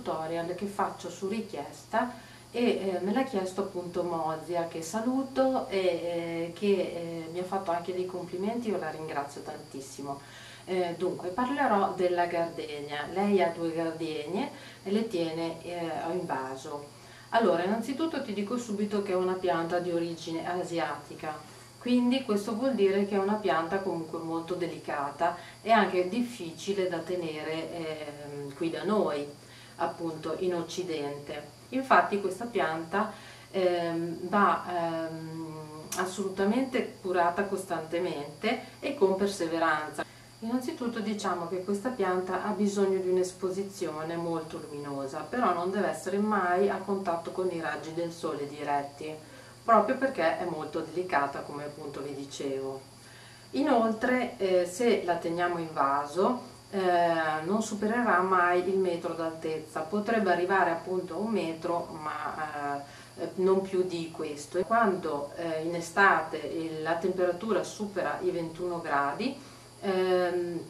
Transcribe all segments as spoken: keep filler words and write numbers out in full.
tutorial che faccio su richiesta e eh, me l'ha chiesto appunto Mozia, che saluto e eh, che eh, mi ha fatto anche dei complimenti, io la ringrazio tantissimo. Eh, dunque parlerò della gardenia. Lei ha due gardenie e le tiene eh, in vaso. Allora, innanzitutto ti dico subito che è una pianta di origine asiatica, quindi questo vuol dire che è una pianta comunque molto delicata e anche difficile da tenere eh, qui da noi, appunto in Occidente. Infatti questa pianta ehm, va ehm, assolutamente curata costantemente e con perseveranza. Innanzitutto diciamo che questa pianta ha bisogno di un'esposizione molto luminosa, però non deve essere mai a contatto con i raggi del sole diretti, proprio perché è molto delicata, come appunto vi dicevo. Inoltre eh, se la teniamo in vaso eh, non supererà mai il metro d'altezza, potrebbe arrivare appunto a un metro ma eh, non più di questo. E quando eh, in estate eh, la temperatura supera i ventuno gradi ehm,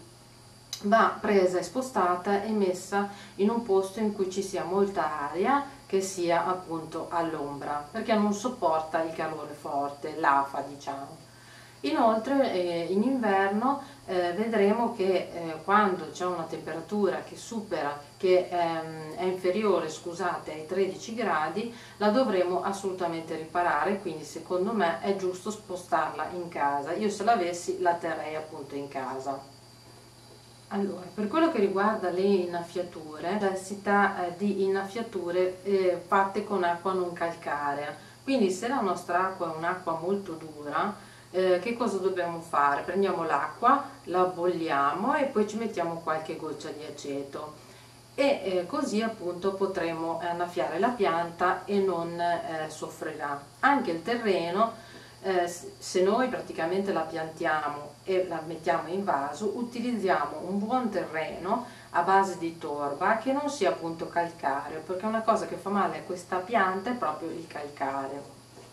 va presa e spostata e messa in un posto in cui ci sia molta aria, che sia appunto all'ombra, perché non sopporta il calore forte, l'afa diciamo. Inoltre eh, in inverno eh, vedremo che eh, quando c'è una temperatura che supera, che ehm, è inferiore, scusate, ai tredici gradi, la dovremo assolutamente riparare, quindi secondo me è giusto spostarla in casa. Io se l'avessi la terrei appunto in casa. Allora, per quello che riguarda le innaffiature, necessita eh, di innaffiature eh, fatte con acqua non calcarea, quindi se la nostra acqua è un'acqua molto dura, eh, che cosa dobbiamo fare? Prendiamo l'acqua, la bolliamo e poi ci mettiamo qualche goccia di aceto e eh, così appunto potremo annaffiare la pianta e non eh, soffrirà. Anche il terreno, eh, se noi praticamente la piantiamo e la mettiamo in vaso, utilizziamo un buon terreno a base di torba che non sia appunto calcareo, perché una cosa che fa male a questa pianta è proprio il calcareo.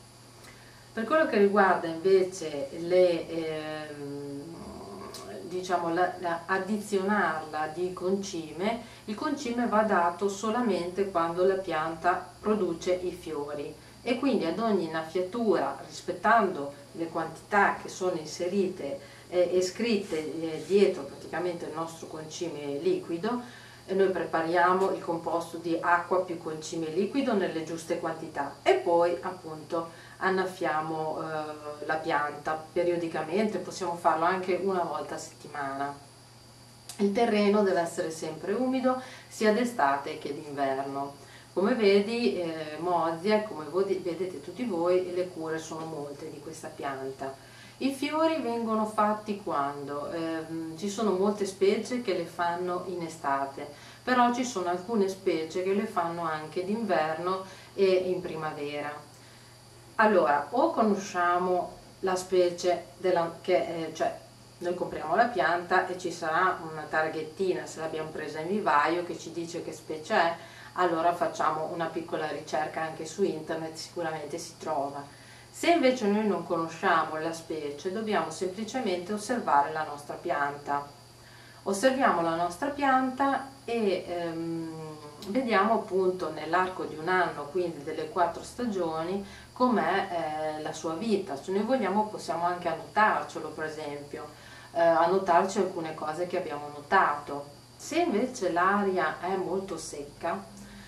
Per quello che riguarda invece le ehm, diciamo la, la, addizionarla di concime, il concime va dato solamente quando la pianta produce i fiori e quindi ad ogni innaffiatura, rispettando le quantità che sono inserite eh, e scritte eh, dietro praticamente il nostro concime liquido, eh, noi prepariamo il composto di acqua più concime liquido nelle giuste quantità e poi appunto annaffiamo eh, la pianta periodicamente, possiamo farlo anche una volta a settimana. Il terreno deve essere sempre umido sia d'estate che d'inverno. Come vedi eh, Mozia, come voi, vedete tutti voi, le cure sono molte di questa pianta. I fiori vengono fatti quando? Eh, ci sono molte specie che le fanno in estate, però ci sono alcune specie che le fanno anche d'inverno e in primavera. Allora, o conosciamo la specie della, che, eh, cioè noi compriamo la pianta e ci sarà una targhettina, se l'abbiamo presa in vivaio, che ci dice che specie è, allora facciamo una piccola ricerca anche su internet, sicuramente si trova. Se invece noi non conosciamo la specie, dobbiamo semplicemente osservare la nostra pianta. Osserviamo la nostra pianta e ehm, vediamo appunto nell'arco di un anno, quindi delle quattro stagioni, com'è eh, la sua vita. Se noi vogliamo possiamo anche annotarcelo, per esempio, eh, annotarci alcune cose che abbiamo notato. Se invece l'aria è molto secca,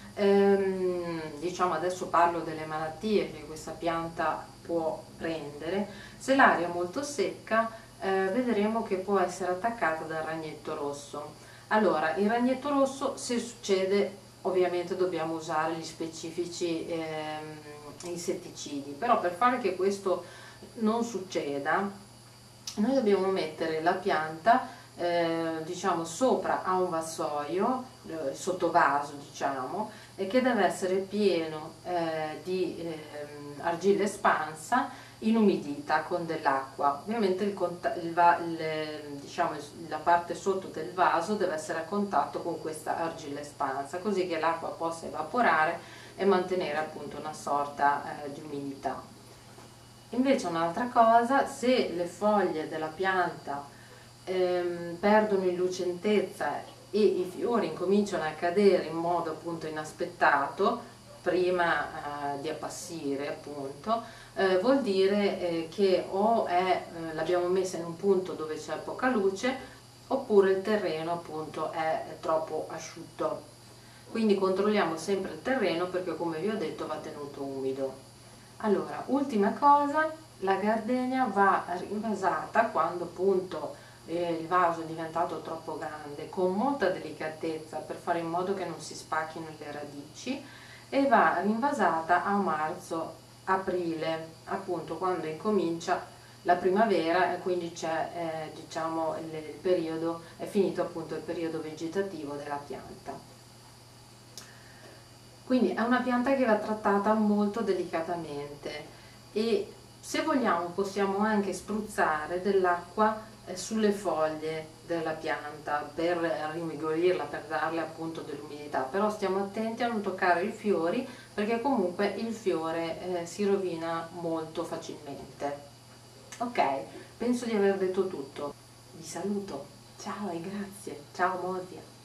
ehm, diciamo adesso parlo delle malattie che questa pianta può prendere, se l'aria è molto secca eh, vedremo che può essere attaccata dal ragnetto rosso. Allora, il ragnetto rosso, se succede, ovviamente dobbiamo usare gli specifici ehm, insetticidi, però per fare che questo non succeda noi dobbiamo mettere la pianta eh, diciamo sopra a un vassoio, eh, sottovaso diciamo, e che deve essere pieno eh, di eh, argilla espansa inumidita con dell'acqua. Ovviamente il, il, il, diciamo, la parte sotto del vaso deve essere a contatto con questa argilla espansa, così che l'acqua possa evaporare e mantenere appunto una sorta eh, di umidità. Invece un'altra cosa, se le foglie della pianta ehm, perdono in lucentezza e i fiori incominciano a cadere in modo appunto inaspettato prima eh, di appassire appunto, eh, vuol dire eh, che o è, eh, l'abbiamo messa in un punto dove c'è poca luce, oppure il terreno appunto è, è troppo asciutto. Quindi controlliamo sempre il terreno, perché come vi ho detto va tenuto umido. Allora, ultima cosa, la gardenia va rinvasata quando appunto eh, il vaso è diventato troppo grande, con molta delicatezza per fare in modo che non si spacchino le radici, e va rinvasata a marzo-aprile, appunto quando incomincia la primavera, e quindi c'è eh, diciamo il, il periodo, è finito appunto il periodo vegetativo della pianta. Quindi è una pianta che va trattata molto delicatamente, e se vogliamo possiamo anche spruzzare dell'acqua eh, sulle foglie della pianta per rinvigorirla, per darle appunto dell'umidità, però stiamo attenti a non toccare i fiori, perché comunque il fiore eh, si rovina molto facilmente. Ok, penso di aver detto tutto. Vi saluto, ciao e grazie, ciao Mosia.